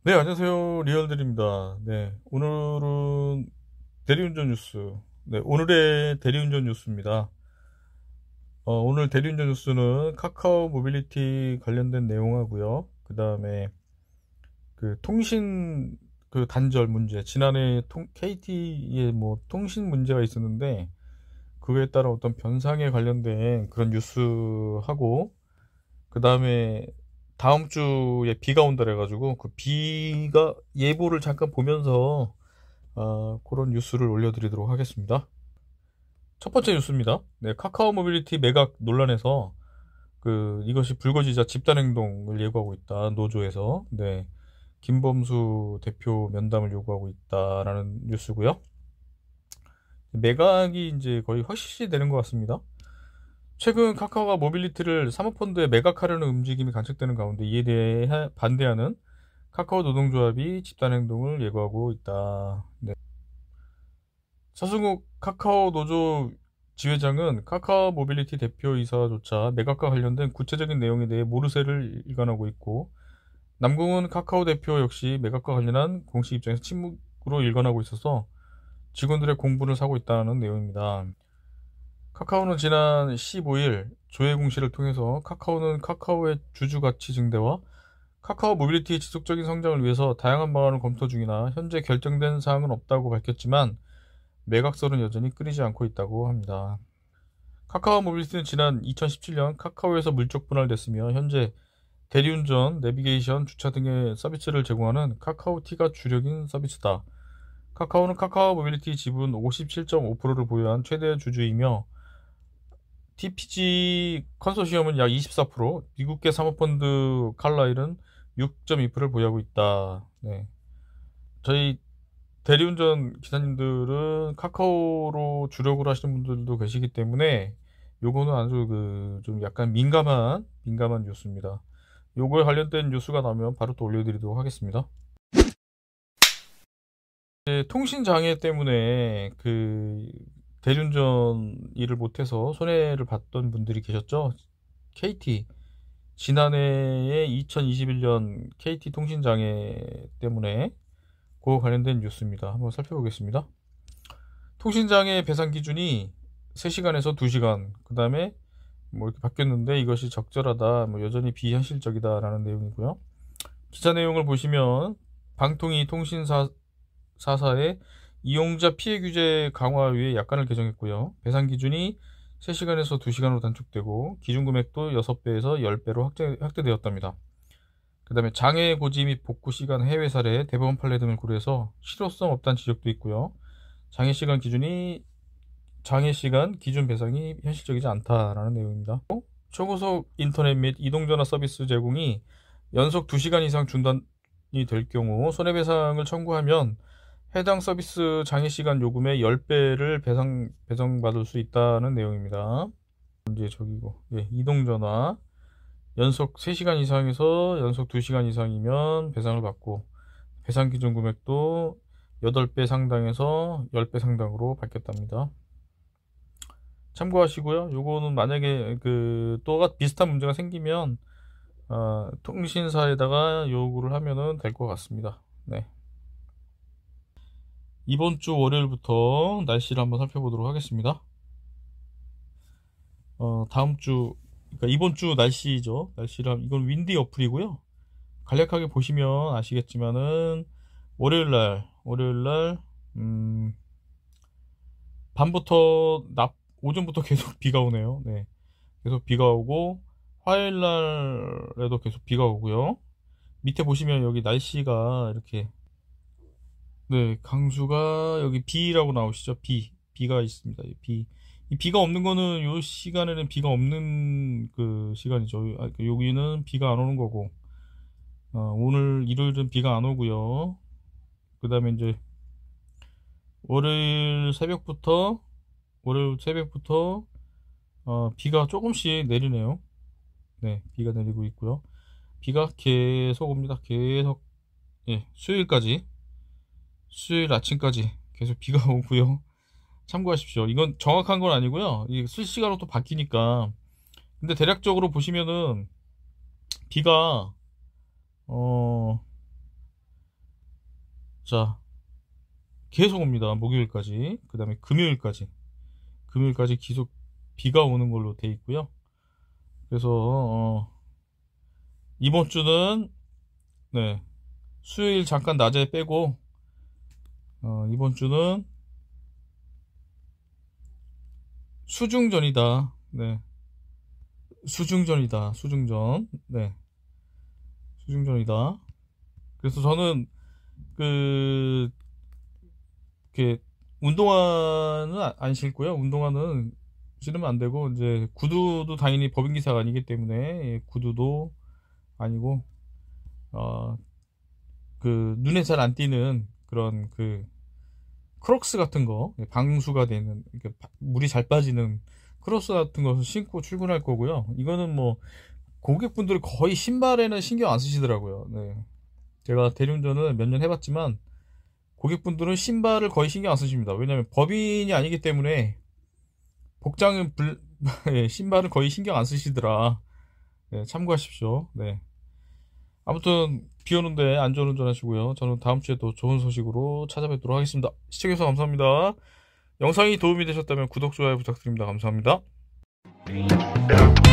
네, 안녕하세요. 리얼들입니다. 네, 오늘은 대리운전 뉴스. 네, 오늘의 대리운전 뉴스입니다. 오늘 대리운전 뉴스는 카카오 모빌리티 관련된 내용하고요. 그 다음에 그 통신 그 단절 문제. 지난해 KT에 뭐 통신 문제가 있었는데 그거에 따라 어떤 변상에 관련된 그런 뉴스하고 그 다음에 다음 주에 비가 온다 그래가지고 그 비가 예보를 잠깐 보면서 그런 뉴스를 올려드리도록 하겠습니다. 첫 번째 뉴스입니다. 네, 카카오 모빌리티 매각 논란에서 이것이 불거지자 집단 행동을 예고하고 있다. 노조에서 네, 김범수 대표 면담을 요구하고 있다라는 뉴스고요. 매각이 이제 거의 확실시되는 것 같습니다. 최근 카카오가 모빌리티를 사모펀드에 매각하려는 움직임이 관측되는 가운데 이에 대해 반대하는 카카오 노동조합이 집단행동을 예고하고 있다. 네. 서승욱 카카오 노조 지회장은 카카오 모빌리티 대표이사조차 매각과 관련된 구체적인 내용에 대해 모르쇠를 일관하고 있고 남궁은 카카오 대표 역시 매각과 관련한 공식 입장에서 침묵으로 일관하고 있어서 직원들의 공분을 사고 있다는 내용입니다. 카카오는 지난 15일 조회 공시를 통해서 카카오는 카카오의 주주 가치 증대와 카카오 모빌리티의 지속적인 성장을 위해서 다양한 방안을 검토 중이나 현재 결정된 사항은 없다고 밝혔지만 매각설은 여전히 끊이지 않고 있다고 합니다. 카카오 모빌리티는 지난 2017년 카카오에서 물적 분할됐으며 현재 대리운전, 내비게이션, 주차 등의 서비스를 제공하는 카카오티가 주력인 서비스다. 카카오는 카카오 모빌리티 지분 57.5%를 보유한 최대 주주이며 TPG 컨소시엄은 약 24%, 미국계 사모펀드 칼라일은 6.2%를 보유하고 있다. 네. 저희 대리운전 기사님들은 카카오로 주력으로 하시는 분들도 계시기 때문에 요거는 아주 좀 약간 민감한 뉴스입니다. 요거에 관련된 뉴스가 나오면 바로 또 올려드리도록 하겠습니다. 통신 장애 때문에 대리운전 일을 못해서 손해를 봤던 분들이 계셨죠. KT 지난해에 2021년 KT 통신 장애 때문에 그거 관련된 뉴스입니다. 한번 살펴보겠습니다. 통신 장애 배상 기준이 3시간에서 2시간, 그 다음에 뭐 이렇게 바뀌었는데 이것이 적절하다, 뭐 여전히 비현실적이다라는 내용이고요. 기사 내용을 보시면 방통위 통신사사의 이용자 피해 규제 강화 위해 약관을 개정했고요. 배상 기준이 3시간에서 2시간으로 단축되고 기준 금액도 6배에서 10배로 확대되었답니다. 그 다음에 장애 고지 및 복구 시간, 해외 사례, 대법원 판례 등을 고려해서 실효성 없다는 지적도 있고요. 장애 시간 기준 배상이 현실적이지 않다라는 내용입니다. 초고속 인터넷 및 이동전화 서비스 제공이 연속 2시간 이상 중단이 될 경우 손해배상을 청구하면 해당 서비스 장애시간 요금의 10배를 배정받을 수 있다는 내용입니다. 이제 이동전화 연속 3시간 이상에서 연속 2시간 이상이면 배상을 받고 배상 기준 금액도 8배 상당에서 10배 상당으로 바뀌었답니다. 참고하시고요. 요거는 만약에 또 비슷한 문제가 생기면 통신사에다가 요구를 하면은 될 것 같습니다. 네. 이번 주 월요일부터 날씨를 한번 살펴보도록 하겠습니다. 그러니까 이번 주 날씨죠. 이건 윈디 어플이고요. 간략하게 보시면 아시겠지만은 월요일날 오전부터 계속 비가 오네요. 네. 계속 비가 오고 화요일날에도 계속 비가 오고요. 밑에 보시면 여기 날씨가 이렇게 네, 강수가 여기 B라고 나오시죠? B가 있습니다. 이 비가 없는 거는 요 시간에는 비가 없는 시간이죠. 여기는 비가 안 오는 거고, 오늘 일요일은 비가 안 오고요. 그 다음에 이제 월요일 새벽부터 비가 조금씩 내리네요. 네, 비가 내리고 있고요. 비가 계속 옵니다. 계속, 예, 수요일 아침까지 계속 비가 오고요. 참고하십시오. 이건 정확한 건 아니고요. 이게 실시간으로 또 바뀌니까. 근데 대략적으로 보시면은 비가 자, 계속 옵니다. 목요일까지. 그 다음에 금요일까지 계속 비가 오는 걸로 돼 있고요. 그래서 이번 주는 네, 수요일 잠깐 낮에 빼고 이번 주는 수중전이다. 네, 수중전. 네, 수중전이다. 그래서 저는 그 이렇게 운동화는 안 신고요. 운동화는 신으면 안 되고, 이제 구두도 당연히 법인기사가 아니기 때문에 구두도 아니고 그 눈에 잘 안 띄는 그런 그 크록스 같은 거, 방수가 되는, 이렇게 물이 잘 빠지는 크록스 같은 것을 신고 출근할 거고요. 이거는 뭐 고객분들이 거의 신발에는 신경 안 쓰시더라고요. 네. 제가 대리운전을 몇 년 해봤지만 고객분들은 신발을 거의 신경 안 쓰십니다. 왜냐하면 법인이 아니기 때문에 복장은 예, 신발은 거의 신경 안 쓰시더라. 네, 참고하십시오. 네. 아무튼 비 오는데 안전운전 하시고요. 저는 다음 주에 또 좋은 소식으로 찾아뵙도록 하겠습니다. 시청해주셔서 감사합니다. 영상이 도움이 되셨다면 구독, 좋아요 부탁드립니다. 감사합니다.